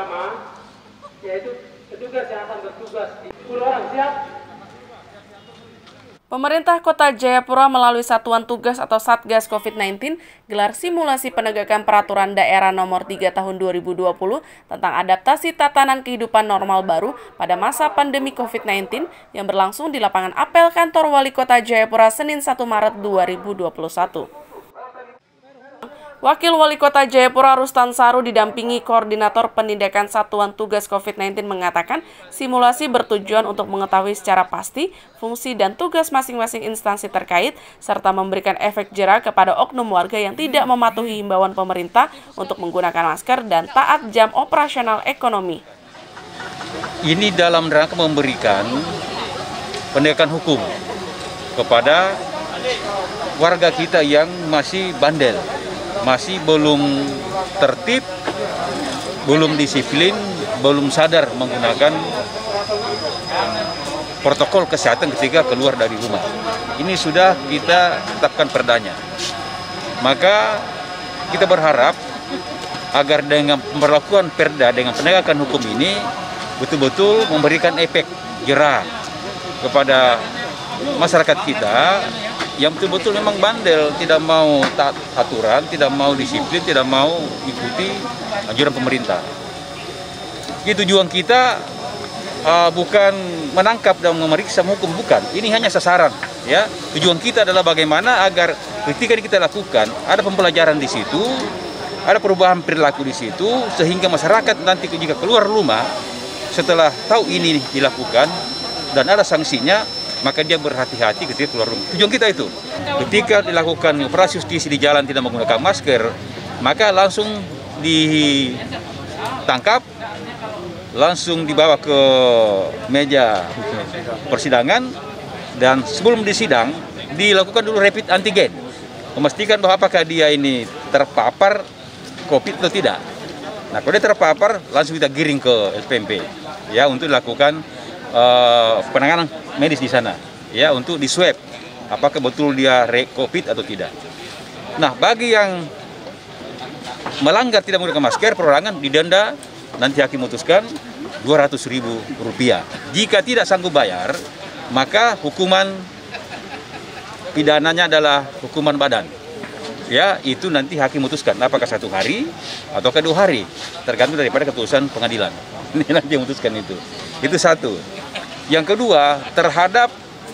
pertama, yaitu petugas yang akan bertugas di 10 orang. Siap? Pemerintah Kota Jayapura melalui Satuan Tugas atau Satgas COVID-19 gelar simulasi penegakan peraturan daerah nomor 3 tahun 2020 tentang adaptasi tatanan kehidupan normal baru pada masa pandemi COVID-19 yang berlangsung di lapangan apel kantor Wali Kota Jayapura Senin 1 Maret 2021. Wakil Wali Kota Jayapura Rustan Saru didampingi Koordinator Penindakan Satuan Tugas COVID-19 mengatakan simulasi bertujuan untuk mengetahui secara pasti fungsi dan tugas masing-masing instansi terkait serta memberikan efek jera kepada oknum warga yang tidak mematuhi himbauan pemerintah untuk menggunakan masker dan taat jam operasional ekonomi. Ini dalam rangka memberikan penegakan hukum kepada warga kita yang masih bandel, masih belum tertib, belum disiplin, belum sadar menggunakan protokol kesehatan ketika keluar dari rumah. Ini sudah kita tetapkan perdanya. Maka kita berharap agar dengan pemberlakuan perda dengan penegakan hukum ini betul-betul memberikan efek jera kepada masyarakat kita yang betul-betul memang bandel, tidak mau taat aturan, tidak mau disiplin, tidak mau ikuti anjuran pemerintah. Itu tujuan kita bukan menangkap dan memeriksa hukum, bukan. Ini hanya sasaran, ya. Tujuan kita adalah bagaimana agar ketika kita lakukan ada pembelajaran di situ, ada perubahan perilaku di situ, sehingga masyarakat nanti jika keluar rumah setelah tahu ini dilakukan dan ada sanksinya, maka dia berhati-hati ketika keluar rumah. Tujuan kita itu. Ketika dilakukan operasi justisi di jalan tidak menggunakan masker, maka langsung ditangkap, langsung dibawa ke meja persidangan, dan sebelum disidang dilakukan dulu rapid antigen, memastikan bahwa apakah dia ini terpapar COVID atau tidak. Nah, kalau dia terpapar, langsung kita giring ke LPMP, ya, untuk dilakukan penanganan medis di sana, ya, untuk di swab apakah betul dia COVID atau tidak. Nah, bagi yang melanggar tidak menggunakan masker, perorangan didenda, nanti hakim memutuskan Rp200.000. Jika tidak sanggup bayar, maka hukuman pidananya adalah hukuman badan. Ya, itu nanti hakim memutuskan apakah 1 hari ataukah 2 hari, tergantung daripada keputusan pengadilan. Ini nanti yang memutuskan itu. Itu satu. Yang kedua, terhadap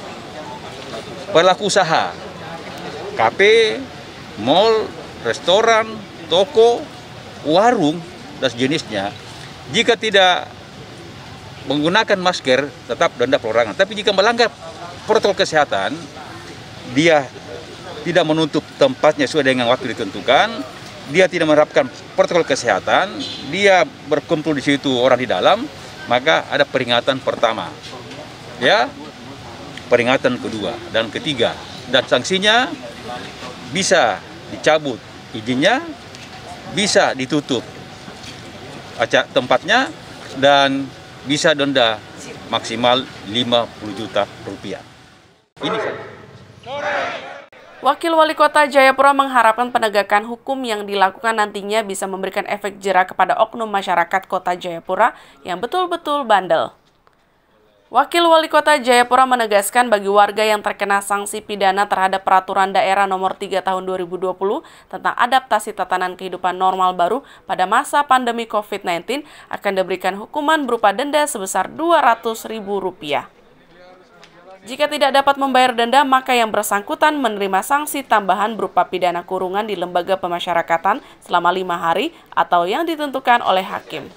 pelaku usaha, kafe, mal, restoran, toko, warung, dan sejenisnya, jika tidak menggunakan masker, tetap denda perorangan. Tapi jika melanggar protokol kesehatan, dia tidak menutup tempatnya sesuai dengan waktu ditentukan, dia tidak menerapkan protokol kesehatan, dia berkumpul di situ orang di dalam, maka ada peringatan pertama, ya, peringatan kedua dan ketiga, dan sanksinya bisa dicabut izinnya, bisa ditutup tempatnya, dan bisa denda maksimal Rp50 juta. Ini saja. Wakil Wali Kota Jayapura mengharapkan penegakan hukum yang dilakukan nantinya bisa memberikan efek jera kepada oknum masyarakat Kota Jayapura yang betul-betul bandel. Wakil Wali Kota Jayapura menegaskan bagi warga yang terkena sanksi pidana terhadap Peraturan Daerah Nomor 3 Tahun 2020 tentang adaptasi tatanan kehidupan normal baru pada masa pandemi COVID-19 akan diberikan hukuman berupa denda sebesar Rp200.000. Jika tidak dapat membayar denda, maka yang bersangkutan menerima sanksi tambahan berupa pidana kurungan di lembaga pemasyarakatan selama 5 hari atau yang ditentukan oleh hakim.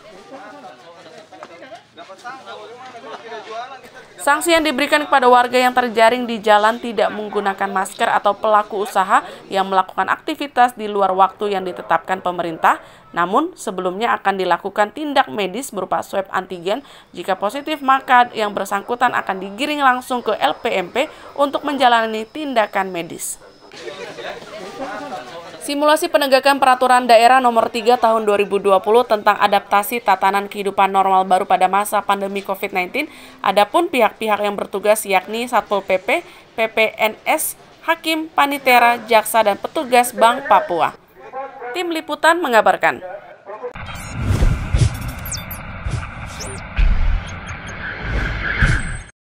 Sanksi yang diberikan kepada warga yang terjaring di jalan tidak menggunakan masker atau pelaku usaha yang melakukan aktivitas di luar waktu yang ditetapkan pemerintah, namun sebelumnya akan dilakukan tindak medis berupa swab antigen. Jika positif, maka yang bersangkutan akan digiring langsung ke LPMP untuk menjalani tindakan medis. Simulasi penegakan Peraturan Daerah Nomor 3 Tahun 2020 tentang adaptasi tatanan kehidupan normal baru pada masa pandemi COVID-19, adapun pihak-pihak yang bertugas yakni Satpol PP, PPNS, Hakim, Panitera, Jaksa, dan petugas Bank Papua. Tim Liputan mengabarkan.